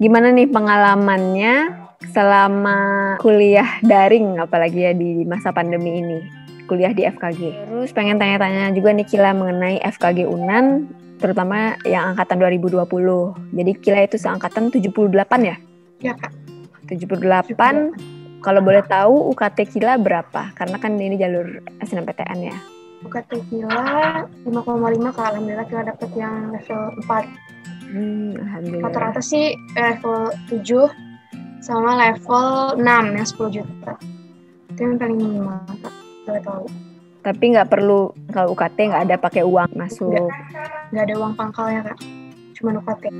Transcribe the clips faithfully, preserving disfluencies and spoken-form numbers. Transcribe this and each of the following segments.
Gimana nih pengalamannya selama kuliah daring, apalagi ya di masa pandemi ini, kuliah di F K G. Terus pengen tanya-tanya juga nih Kila mengenai F K G Unan, terutama yang angkatan dua ribu dua puluh. Jadi Kila itu seangkatan tujuh puluh delapan ya? Iya Kak. tujuh puluh delapan. Kalau boleh tahu U K T Kila berapa? Karena kan ini jalur S N M P T N ya. U K T Kila lima koma lima Kak. Alhamdulillah Kila dapet yang level empat. Hmm, Alhamdulillah. Rata-rata sih level tujuh sama level enam yang sepuluh juta. Itu yang paling minimal Kak. Boleh tahu. Tapi nggak perlu, kalau U K T nggak ada pakai uang masuk? Nggak, nggak ada uang pangkalnya Kak. Cuma U K T.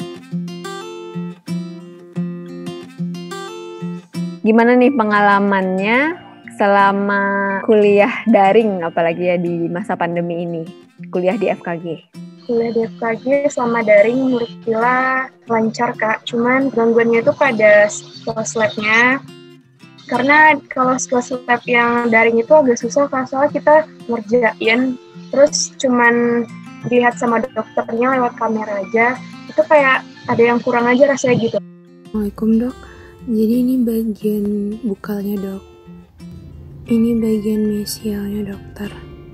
Gimana nih pengalamannya selama kuliah daring, apalagi ya di masa pandemi ini, kuliah di F K G? Kuliah di F K G selama daring menurut Kila lancar Kak. Cuman gangguannya itu pada kelas lab-nya. Karena kalau kelas lab yang daring itu agak susah Kak. Soalnya kita ngerjain, terus cuman dilihat sama dokternya lewat kamera aja. Itu kayak ada yang kurang aja rasanya gitu. Assalamualaikum dok. Jadi ini bagian bukalnya dok. Ini bagian mesialnya dokter.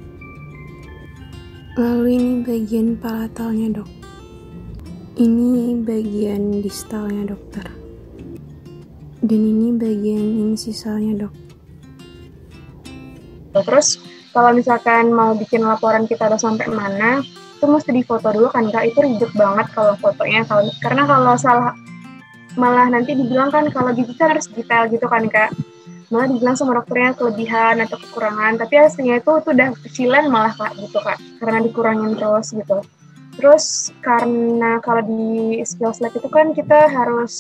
Lalu ini bagian palatalnya dok. Ini bagian distalnya dokter. Dan ini bagian insisalnya dok. Terus kalau misalkan mau bikin laporan kita udah sampai mana, itu mesti difoto dulu kan Kak. Itu ribet banget kalau fotonya. Kalau, karena kalau salah malah nanti dibilang kan kalau gitu kan harus detail gitu kan Kak. Malah dibilang sama dokternya kelebihan atau kekurangan, tapi aslinya itu tuh udah kecilan malah Kak gitu Kak, karena dikurangin terus gitu. Terus karena kalau di skills lab itu kan kita harus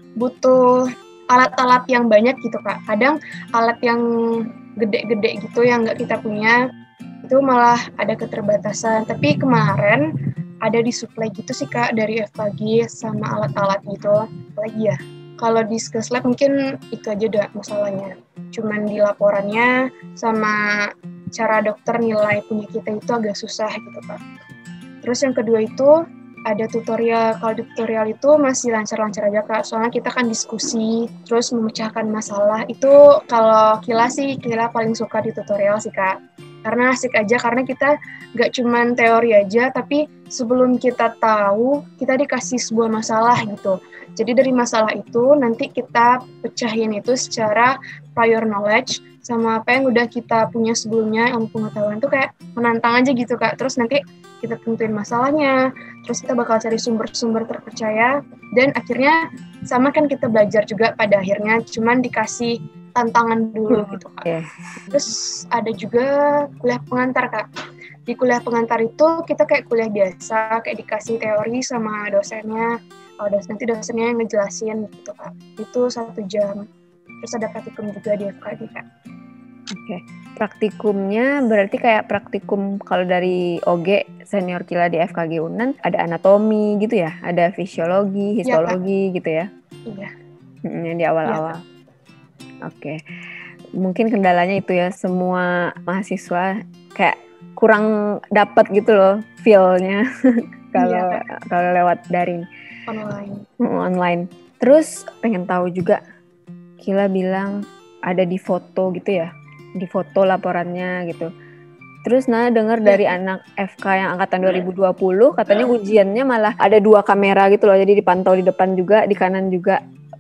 butuh alat-alat yang banyak gitu Kak. Kadang alat yang gede-gede gitu yang nggak kita punya, itu malah ada keterbatasan. Tapi kemarin ada disuplai gitu sih Kak dari F K G sama alat-alat gitu. Apalagi ya, kalau di skills lab mungkin itu aja dah masalahnya. Cuman di laporannya sama cara dokter nilai punya kita itu agak susah gitu Kak. Terus yang kedua itu ada tutorial. Kalau di tutorial itu masih lancar-lancar aja Kak. Soalnya kita kan diskusi, terus memecahkan masalah. Itu kalau Kila sih, Kila paling suka di tutorial sih Kak. Karena asik aja, karena kita gak cuman teori aja, tapi sebelum kita tahu, kita dikasih sebuah masalah gitu. Jadi dari masalah itu, nanti kita pecahin itu secara prior knowledge, sama apa yang udah kita punya sebelumnya, ilmu pengetahuan itu kayak menantang aja gitu Kak. Terus nanti kita tentuin masalahnya, terus kita bakal cari sumber-sumber terpercaya, dan akhirnya sama kan kita belajar juga pada akhirnya, cuman dikasih tantangan dulu gitu Kak. Yeah. Terus ada juga kuliah pengantar Kak. Di kuliah pengantar itu kita kayak kuliah biasa, kayak dikasih teori sama dosennya. Oh, dosen, nanti dosennya yang ngejelasin gitu Kak. Itu satu jam. Terus ada praktikum juga di F K G Kak. Oke, okay. Praktikumnya berarti kayak praktikum kalau dari O G senior Kila di F K G Unan ada anatomi gitu ya, ada fisiologi, histologi ya, gitu ya. Iya. Hmm, yang di awal-awal. Ya, Oke, okay. Mungkin kendalanya itu ya, semua mahasiswa kayak kurang dapat gitu loh feel-nya kalau iya, kalau lewat daring. Online. Online. Terus pengen tahu juga, Kila bilang ada di foto gitu ya, di foto laporannya gitu. Terus nah dengar ya, dari anak F K yang angkatan dua ribu dua puluh katanya ujiannya malah ada dua kamera gitu loh, jadi dipantau di depan juga, di kanan juga,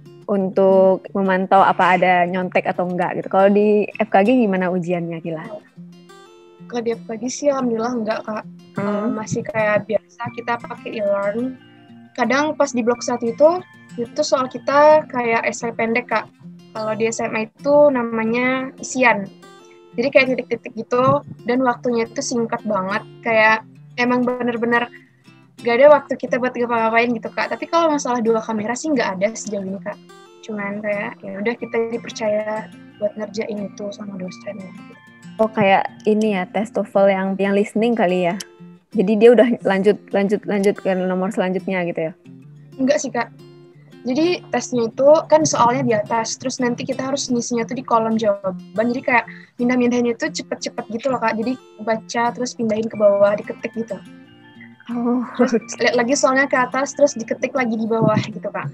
untuk memantau apa ada nyontek atau enggak gitu. Kalau di F K G gimana ujiannya Kila? Kalau di F K G sih alhamdulillah enggak Kak. Hmm. Uh, masih kayak biasa kita pakai e-learn. Kadang pas di blok satu itu, itu soal kita kayak esai pendek Kak. Kalau di S M A itu namanya isian. Jadi kayak titik-titik gitu, dan waktunya itu singkat banget. Kayak emang bener-bener gak ada waktu kita buat ngapa-ngapain gitu Kak. Tapi kalau masalah dua kamera sih nggak ada sejauh ini Kak. Cuman kayak ya udah kita dipercaya buat ngerjain itu sama dosen. Oh kayak ini ya, tes TOEFL yang yang listening kali ya. Jadi dia udah lanjut lanjut lanjut ke nomor selanjutnya gitu ya? Enggak sih Kak. Jadi tesnya itu kan soalnya di atas, terus nanti kita harus ngisinya tuh di kolom jawaban. Jadi kayak pindah-pindahinnya itu cepet-cepet gitu loh Kak. Jadi baca terus pindahin ke bawah, diketik gitu. Oh. Terus lihat lagi soalnya ke atas, terus diketik lagi di bawah gitu Kak.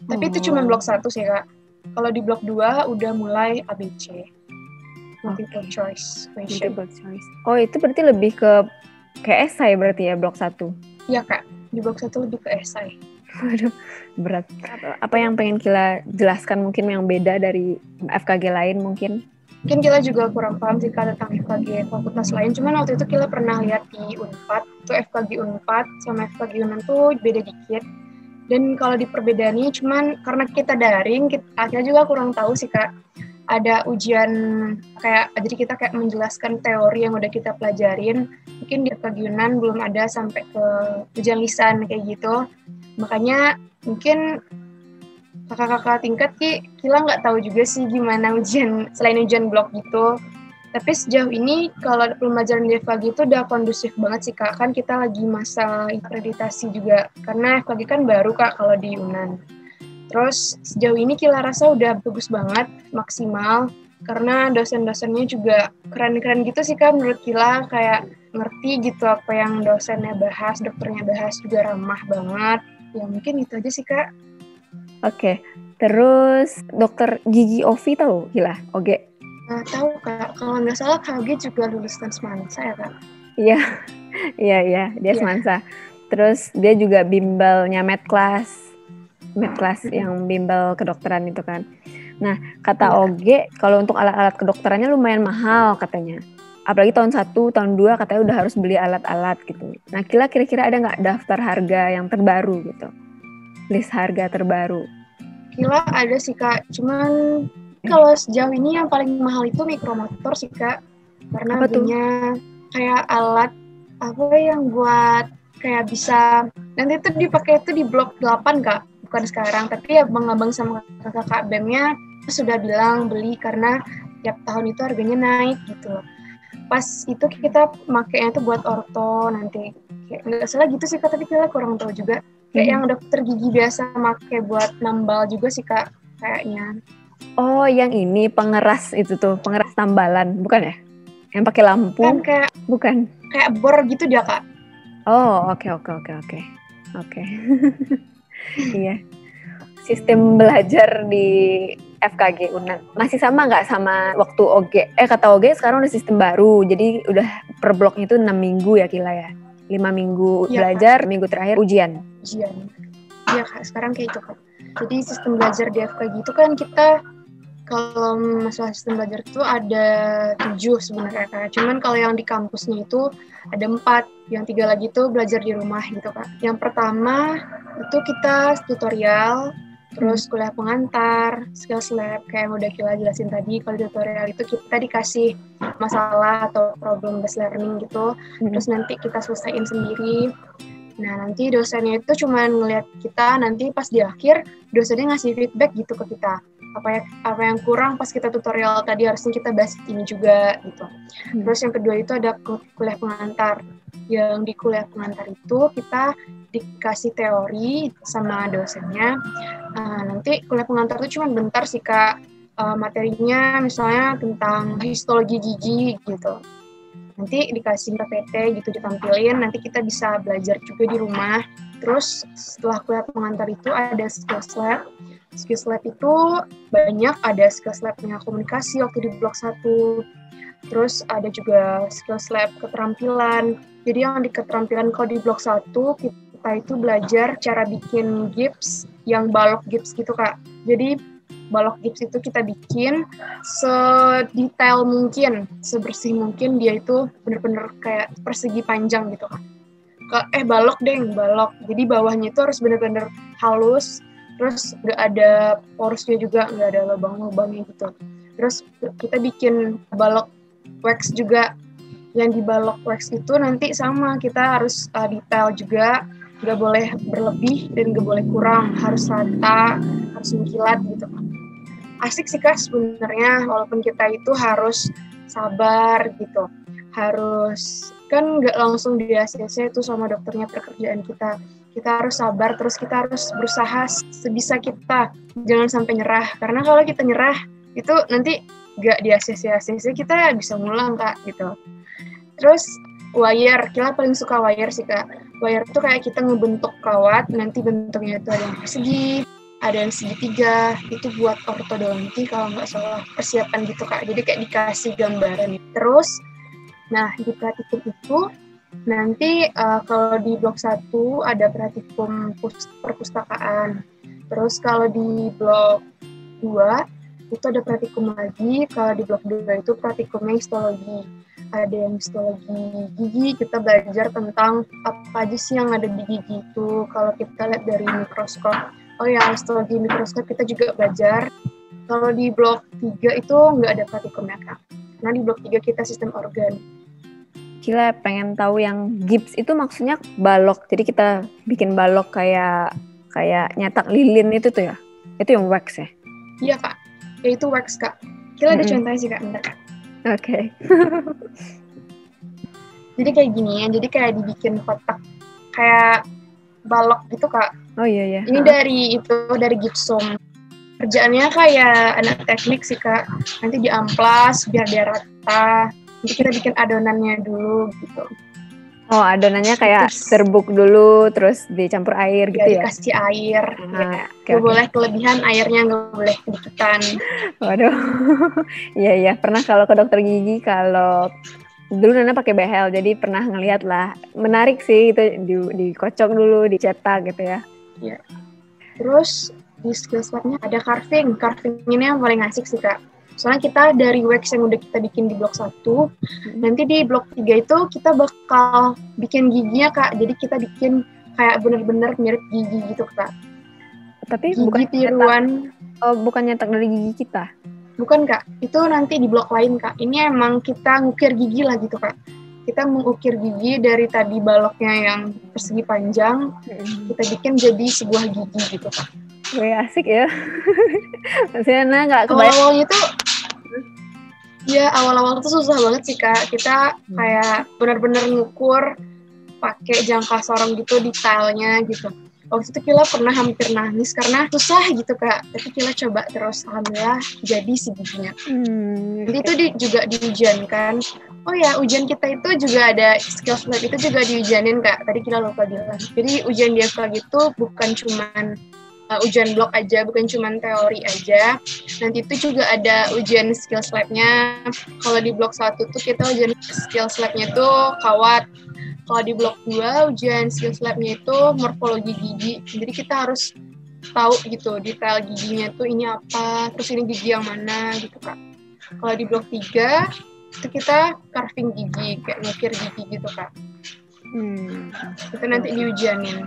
Tapi itu cuma blok satu sih Kak. Kalau di blok dua udah mulai A B C. Multiple okay. choice question. Multiple choice. Oh, itu berarti lebih ke kayak esai berarti ya blok satu? Iya Kak, di blok satu lebih ke esai. Waduh, berat. Apa, apa yang pengen Kila jelaskan mungkin yang beda dari F K G lain mungkin? Mungkin Kila juga kurang paham sih Kak tentang F K G fakultas lain. Cuman waktu itu Kila pernah lihat di Unpad, itu F K G Unpad sama F K G Unan tuh beda dikit. Dan kalau di perbedaannya cuman karena kita daring, kita akhirnya juga kurang tahu sih Kak. Ada ujian kayak, jadi kita kayak menjelaskan teori yang udah kita pelajarin. Mungkin di F K G Unan belum ada sampai ke ujian lisan kayak gitu. Makanya mungkin kakak-kakak tingkat Ki, Kila nggak tahu juga sih gimana ujian, selain ujian blok gitu. Tapi sejauh ini kalau pembelajaran di F K G itu udah kondusif banget sih Kak. Kan kita lagi masa akreditasi juga, karena F K G kan baru Kak kalau di Unan. Terus sejauh ini Kila rasa udah bagus banget, maksimal. Karena dosen-dosennya juga keren-keren gitu sih Kak menurut Kila, kayak ngerti gitu apa yang dosennya bahas, dokternya bahas juga ramah banget. Ya mungkin itu aja sih Kak. Oke, terus dokter gigi Ovi tahu Kila? Oge? Nah, tahu Kak, kalau nggak salah K G juga lulusan Semansa ya Kak? Iya, iya, iya, dia yeah. Semansa. Terus dia juga bimbelnya med class, med class mm-hmm. yang bimbel kedokteran itu kan. Nah, kata yeah. Oge, kalau untuk alat-alat kedokterannya lumayan mahal katanya. Apalagi tahun satu, tahun dua katanya udah harus beli alat-alat gitu. Nah, Kila kira-kira ada nggak daftar harga yang terbaru gitu? List harga terbaru? Kila ada sih Kak, cuman eh. kalau sejauh ini yang paling mahal itu mikromotor sih Kak. Karena punya kayak alat apa yang buat kayak bisa, nanti itu dipakai itu di blok delapan Kak, bukan sekarang. Tapi abang-abang sama kakak-kakak B E M-nya sudah bilang beli karena tiap tahun itu harganya naik gitu loh. Pas itu kita makainya tuh buat orto nanti, kayak nggak salah gitu sih Kak, tapi kita kurang tahu juga. Kayak hmm. yang dokter gigi biasa pakai buat nambal juga sih Kak, kayaknya. Oh, yang ini pengeras itu tuh, pengeras tambalan, bukan ya? Yang pakai lampu? Kan kayak, bukan? Kayak bor gitu dia Kak. Oh, oke, oke, oke, oke. Oke. Iya. Sistem belajar di F K G Unan masih sama nggak sama waktu O G? Eh kata O G sekarang udah sistem baru, jadi udah per bloknya itu enam minggu ya Kila ya? lima minggu ya, belajar, Kak. Minggu terakhir ujian. Ujian. Iya Kak, sekarang kayak itu Kak. Jadi sistem belajar di F K G itu kan kita, kalau masalah sistem belajar itu ada tujuh sebenarnya Kak. Cuman kalau yang di kampusnya itu ada empat, yang tiga lagi itu belajar di rumah gitu Kak. Yang pertama itu kita tutorial, terus kuliah pengantar, skills lab, kayak yang udah Kila jelasin tadi. Kalau tutorial itu kita dikasih masalah atau problem based learning gitu, hmm. terus nanti kita selesaiin sendiri. Nah, nanti dosennya itu cuma ngeliat kita, nanti pas di akhir, dosennya ngasih feedback gitu ke kita. Apa, ya, apa yang kurang pas kita tutorial tadi, harusnya kita bahas ini juga gitu. Hmm. Terus yang kedua itu ada kuliah pengantar. Yang di kuliah pengantar itu kita dikasih teori sama dosennya. Uh, nanti kuliah pengantar itu cuma bentar sih Kak, uh, materinya misalnya tentang histologi gigi gitu. Nanti dikasih P P T gitu ditampilin, nanti kita bisa belajar juga di rumah. Terus setelah kuliah pengantar itu ada skills lab. Skills lab itu banyak, ada skills labnya komunikasi waktu di blok satu. Terus ada juga skills lab keterampilan. Jadi yang di keterampilan kalau di blok satu kita itu belajar cara bikin gips yang balok gips gitu Kak. Jadi balok gips itu kita bikin sedetail mungkin, sebersih mungkin, dia itu bener-bener kayak persegi panjang gitu Kak. Eh balok deng, balok. Jadi bawahnya itu harus bener-bener halus, terus nggak ada porosnya juga, nggak ada lubang-lubangnya gitu. Terus kita bikin balok wax juga. Yang di balok wax itu nanti sama, kita harus uh, detail juga, nggak boleh berlebih dan nggak boleh kurang, harus rata, harus mengkilat gitu. Asik sih Kak sebenarnya, walaupun kita itu harus sabar gitu, harus kan nggak langsung di A C C itu sama dokternya pekerjaan kita. Kita harus sabar, terus kita harus berusaha sebisa kita, jangan sampai nyerah. Karena kalau kita nyerah itu nanti nggak di A C C A C C kita bisa ngulang Kak gitu. Terus wire, Kila paling suka wire sih Kak. Wire itu kayak kita ngebentuk kawat, nanti bentuknya itu ada yang persegi, ada yang segitiga, itu buat ortodonti kalau nggak salah, persiapan gitu Kak. Jadi kayak dikasih gambaran. Terus, nah di praktikum itu, nanti uh, kalau di blok satu ada praktikum pus- perpustakaan. Terus kalau di blok dua itu ada praktikum lagi, kalau di blok dua itu praktikumnya histologi. Ada yang histologi gigi, kita belajar tentang apa aja sih yang ada di gigi itu. Kalau kita lihat dari mikroskop, oh ya histologi mikroskop kita juga belajar. Kalau di blok tiga itu nggak ada praktikumnya Kak. Karena di blok tiga kita sistem organ. Kila pengen tahu yang gips itu maksudnya balok. Jadi kita bikin balok kayak kayak nyetak lilin itu tuh ya. Itu yang wax ya? Iya Kak, ya itu wax Kak. Kila ada Mm-mm. contohnya sih Kak, bentar Kak. Oke. Okay. Jadi kayak gini ya, jadi kayak dibikin kotak kayak balok gitu Kak. Oh iya iya. Ini dari itu dari gipsum. Kerjaannya kayak anak teknik sih Kak. Nanti diamplas biar dia rata. Nanti kita bikin adonannya dulu gitu. Oh adonannya kayak Terus, serbuk dulu, terus dicampur air gitu ya? Dikasih air. Ah, Ya. okay, Nggak okay. boleh kelebihan airnya, nggak boleh kedikitan. Waduh. Iya iya. Pernah kalau ke dokter gigi kalau dulu Nana pakai behel, jadi pernah ngeliat lah. Menarik sih itu di, dikocok dulu, dicetak gitu ya. Iya. Terus di skill lab-nya ada carving. Carving ini yang paling asik sih Kak. Soalnya kita dari wax yang udah kita bikin di blok satu, hmm. nanti di blok tiga itu kita bakal bikin giginya Kak. Jadi kita bikin kayak bener-bener mirip gigi gitu Kak. Tapi gigi bukan tiruan. Nyetak, oh, bukan nyetak dari gigi kita? Bukan Kak, itu nanti di blok lain Kak. Ini emang kita ngukir gigi lah gitu Kak. Kita mengukir gigi dari tadi baloknya yang persegi panjang, hmm. kita bikin jadi sebuah gigi gitu Kak. Wih asik ya. Maksudnya Nana nggak kebayang. Awal-awalnya tuh, ya awal-awal tuh susah banget sih Kak. Kita hmm. kayak benar-benar ngukur pakai jangka sorong gitu detailnya gitu. Waktu itu Kila pernah hampir nangis karena susah gitu Kak. Tapi Kila coba terus, alhamdulillah jadi si giginya. Hmm, Jadi itu di, juga diujiankan. Oh ya, ujian kita itu juga ada skills lab itu juga diujianin Kak. Tadi Kila lupa bilang. Jadi ujian di F K G itu bukan cuman uh, ujian blok aja, bukan cuman teori aja. Nanti itu juga ada ujian skills lab-nya. Kalau di blok satu tuh kita ujian skills lab-nya tuh kawat. Kalau di blok dua, ujian skills lab-nya itu morfologi gigi. Jadi kita harus tahu gitu, detail giginya tuh ini apa, terus ini gigi yang mana gitu Kak. Kalau di blok tiga, itu kita carving gigi, kayak ngukir gigi gitu Kak. Hmm. Itu nanti diujianin.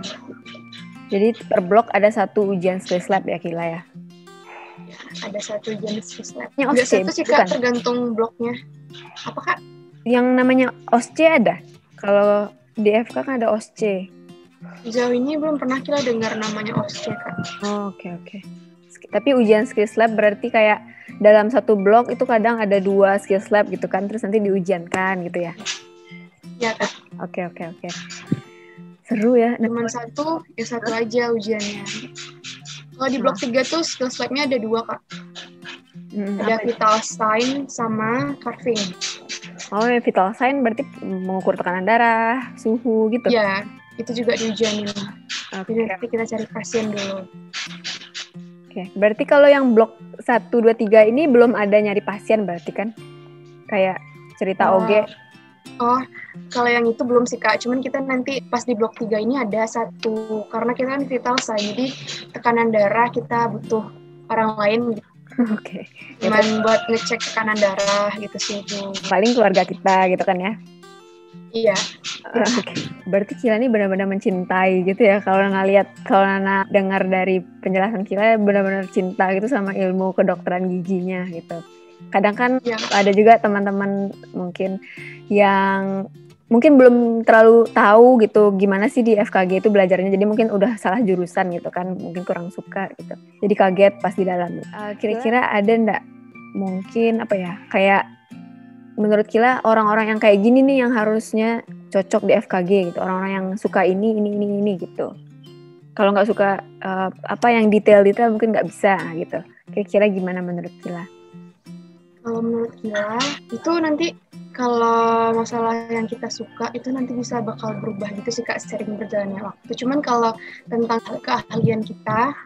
Jadi per blok ada satu ujian skills lab ya Kila ya? Ya ada satu ujian skills lab. Yang Ada satu sih Kak, tergantung bloknya. Apa Kak? Yang namanya O S C ada? Kalau di F K kan ada O S C. Sejauh ini belum pernah kita dengar namanya O S C Kak. Oh, oke okay, oke. Okay. Tapi ujian skills lab berarti kayak dalam satu blok itu kadang ada dua skills lab gitu kan, terus nanti diujiankan gitu ya? Iya Kak. Oke okay, oke okay, oke. Okay. Seru ya. Cuman satu, ya satu aja ujiannya. Kalau di blok tiga tuh skills lab-nya ada dua Kak. Hmm, ada vital sign sama carving. Oh ya, vital sign berarti mengukur tekanan darah, suhu gitu? Iya, itu juga diujianin. Oke. Okay. Jadi kita cari pasien dulu. Oke, okay. Berarti kalau yang blok satu, dua, tiga ini belum ada nyari pasien berarti kan? Kayak cerita oh, O G? Oh, kalau yang itu belum sih Kak. Cuman kita nanti pas di blok tiga ini ada satu. Karena kita kan vital sign, jadi tekanan darah kita butuh orang lain gitu. Oke. Okay. Cuman ya, buat ngecek tekanan darah gitu sih itu. Paling keluarga kita gitu kan ya? Iya. Uh, Oke. Okay. Berarti Kila ini benar-benar mencintai gitu ya. Kalau Nana lihat, kalau Nana dengar dari penjelasan Kila benar-benar cinta gitu sama ilmu kedokteran giginya gitu. Kadang kan ya, ada juga teman-teman mungkin yang mungkin belum terlalu tahu gitu gimana sih di F K G itu belajarnya, jadi mungkin udah salah jurusan gitu kan, mungkin kurang suka gitu, jadi kaget pas di dalam. Uh, kira-kira ada nggak mungkin apa ya, kayak menurut Kila orang-orang yang kayak gini nih yang harusnya cocok di F K G gitu, orang-orang yang suka ini ini ini ini gitu. Kalau nggak suka uh, apa yang detail-detail mungkin nggak bisa gitu. Kira-kira gimana menurut Kila? Kalau menurut Kila itu nanti kalau masalah yang kita suka itu nanti bisa bakal berubah gitu sih Kak sering berjalannya waktu. Cuman kalau tentang keahlian kita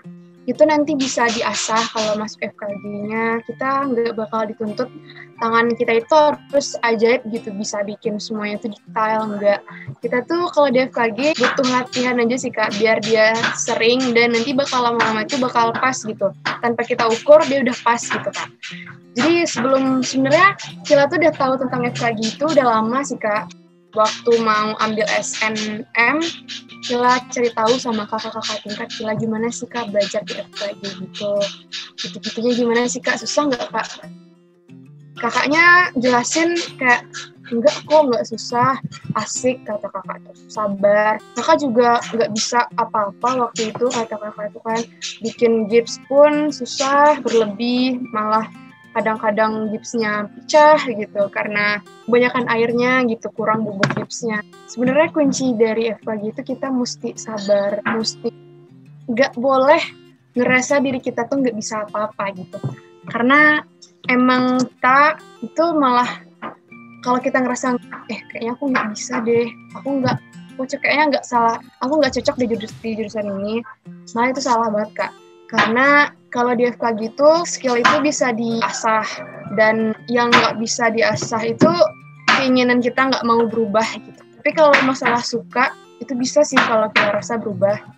itu nanti bisa diasah kalau masuk F K G-nya. Kita nggak bakal dituntut tangan kita itu terus ajaib gitu bisa bikin semuanya itu detail, enggak. Kita tuh kalau di F K G butuh latihan aja sih Kak, biar dia sering dan nanti bakal lama-lama itu bakal pas gitu. Tanpa kita ukur dia udah pas gitu Kak. Jadi sebelum sebenarnya Kila tuh udah tahu tentang F K G itu udah lama sih Kak. Waktu mau ambil S N M, Kila cari tahu sama kakak-kakak tingkat Kila gimana sih Kak belajar di F K G gitu. Gitu-gitunya gimana sih Kak, susah nggak Kak? Kakaknya jelasin kayak, enggak kok, nggak susah, asik, kata kakak tuh, sabar. Kakak juga nggak bisa apa-apa waktu itu, kata kakak itu kan, bikin gips pun susah, berlebih, malah kadang-kadang gipsnya pecah gitu, karena kebanyakan airnya gitu, kurang bubuk gipsnya. Sebenarnya kunci dari F K G itu kita mesti sabar, mesti nggak boleh ngerasa diri kita tuh nggak bisa apa-apa gitu. Karena emang kita itu malah kalau kita ngerasa eh kayaknya aku nggak bisa deh, aku nggak, aku kayaknya nggak salah, aku nggak cocok di, jurus, di jurusan ini, malah itu salah banget Kak. Karena kalau di F K G itu skill itu bisa diasah dan yang nggak bisa diasah itu keinginan kita nggak mau berubah gitu. Tapi kalau masalah suka itu bisa sih kalau kita rasa berubah.